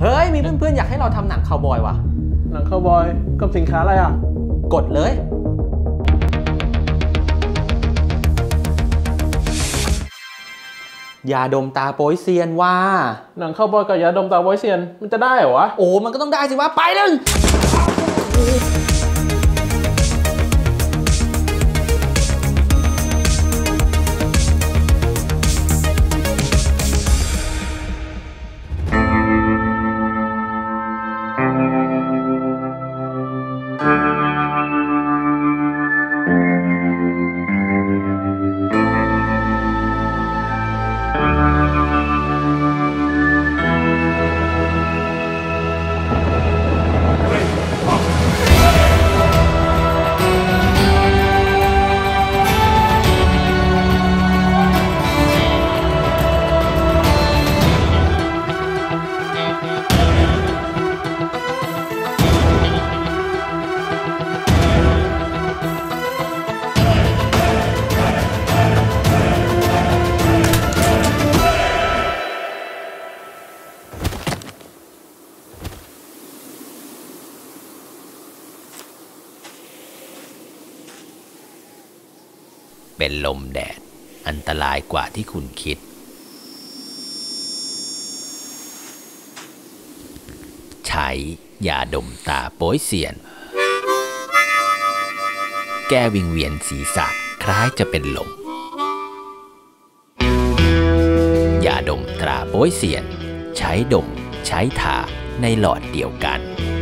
เฮ้ยมีเพื่อนๆอยากให้เราทำหนังคาวบอยวะหนังคาวบอยกับสินค้าอะไรอ่ะกดเลยยาดมตาโป้ยเซียนว่าหนังคาวบอยกับยาดมตาโป้ยเซียนมันจะได้เหรอวะโอ้มันก็ต้องได้สิวะไปเลยเป็นลมแดดอันตรายกว่าที่คุณคิดใช้ยาดมตาโป้ยเซียนแก้วิงเวียนศีรษะคล้ายจะเป็นลมยาดมตราโป้ยเซียนใช้ดมใช้ทาในหลอดเดียวกัน